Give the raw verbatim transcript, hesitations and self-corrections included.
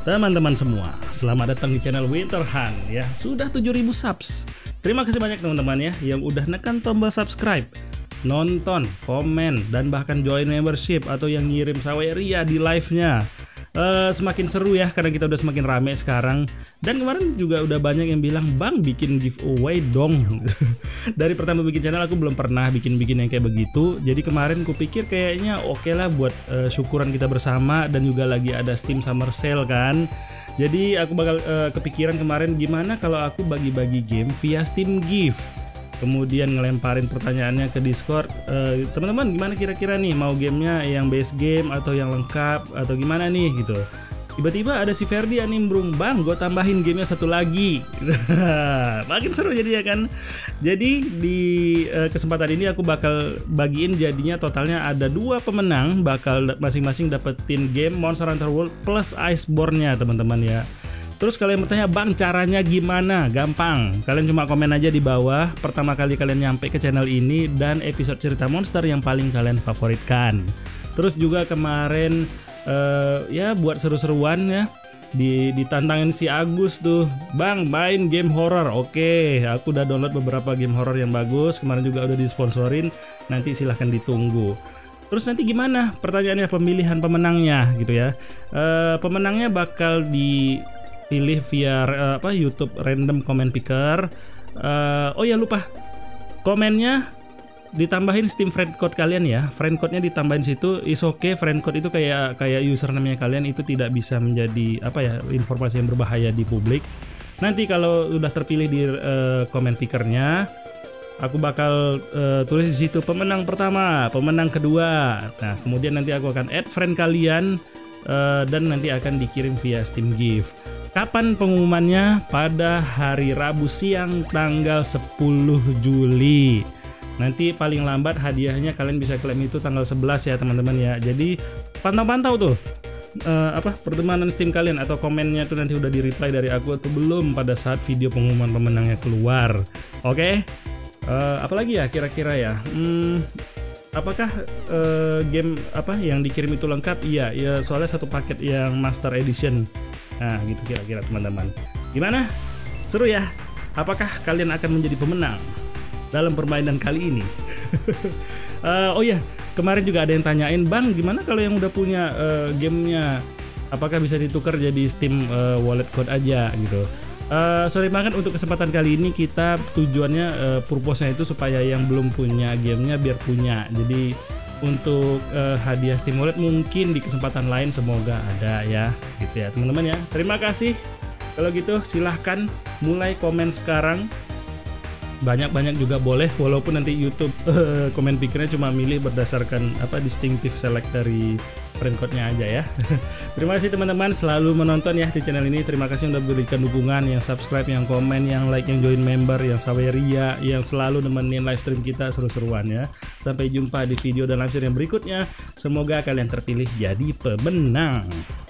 Teman-teman semua, selamat datang di channel Winterhunt ya. Sudah tujuh ribu subs. Terima kasih banyak teman-teman ya yang udah nekan tombol subscribe, nonton, komen, dan bahkan join membership atau yang ngirim Saweria di live-nya. Uh, semakin seru ya karena kita udah semakin rame sekarang. Dan kemarin juga udah banyak yang bilang, "Bang, bikin giveaway dong." Dari pertama bikin channel aku belum pernah bikin-bikin yang kayak begitu. Jadi kemarin kupikir kayaknya oke okay lah buat uh, syukuran kita bersama. Dan juga lagi ada Steam Summer Sale kan. Jadi aku bakal uh, kepikiran kemarin gimana kalau aku bagi-bagi game via Steam Gift. Kemudian ngelemparin pertanyaannya ke Discord, e, teman-teman gimana kira-kira nih, mau gamenya yang base game atau yang lengkap atau gimana nih gitu. Tiba-tiba ada si Ferdi yang nimbrung, "Bang, gue tambahin gamenya satu lagi." Makin seru jadi ya kan. Jadi di e, kesempatan ini aku bakal bagiin jadinya totalnya ada dua pemenang, bakal masing-masing dapetin game Monster Hunter World plus Iceborne-nya teman-teman ya. Terus kalian bertanya, "Bang, caranya gimana?" Gampang, kalian cuma komen aja di bawah pertama kali kalian nyampe ke channel ini dan episode cerita monster yang paling kalian favoritkan. Terus juga kemarin uh, ya buat seru-seruan ya, di ditantangin si Agus tuh, "Bang, main game horror." Oke, aku udah download beberapa game horror yang bagus, kemarin juga udah disponsorin, nanti silahkan ditunggu. Terus nanti gimana pertanyaannya, pemilihan pemenangnya gitu ya. Uh, pemenangnya bakal di pilih via uh, apa YouTube random comment picker. Uh, oh ya lupa, komennya ditambahin Steam friend code kalian ya. Friend code-nya ditambahin situ. Is okay, friend code itu kayak kayak username-nya kalian, itu tidak bisa menjadi apa ya, informasi yang berbahaya di publik. Nanti kalau udah terpilih di uh, comment pickernya, aku bakal uh, tulis di situ pemenang pertama, pemenang kedua. Nah, kemudian nanti aku akan add friend kalian uh, dan nanti akan dikirim via Steam Gift. Kapan pengumumannya? Pada hari Rabu siang tanggal sepuluh Juli. Nanti paling lambat hadiahnya kalian bisa klaim itu tanggal sebelas ya teman-teman ya. Jadi pantau-pantau tuh uh, apa pertemanan Steam kalian atau komennya tuh nanti udah di reply dari aku atau belum pada saat video pengumuman pemenangnya keluar. Oke? Okay? Uh, apalagi ya kira-kira ya? Hmm, apakah uh, game apa yang dikirim itu lengkap? Iya, ya soalnya satu paket yang Master Edition. Nah gitu kira-kira teman-teman. Gimana? Seru ya? Apakah kalian akan menjadi pemenang dalam permainan kali ini? uh, Oh ya, kemarin juga ada yang tanyain, "Bang, gimana kalau yang udah punya uh, gamenya, apakah bisa ditukar jadi Steam uh, wallet code aja gitu?" Uh, sorry banget, untuk kesempatan kali ini kita tujuannya uh, purpose-nya itu supaya yang belum punya gamenya biar punya. Jadi untuk uh, hadiah Steam Wallet mungkin di kesempatan lain semoga ada ya, gitu ya teman-teman ya. Terima kasih. Kalau gitu silahkan mulai komen sekarang. Banyak-banyak juga boleh, walaupun nanti YouTube uh, komen pikirnya cuma milih berdasarkan apa distinctive select dari friend code-nya aja ya. Terima kasih teman-teman selalu menonton ya di channel ini. Terima kasih udah berikan dukungan, yang subscribe, yang komen, yang like, yang join member, yang Saweria, yang selalu nemenin live stream kita seru-seruan ya. Sampai jumpa di video dan live stream yang berikutnya. Semoga kalian terpilih jadi pemenang.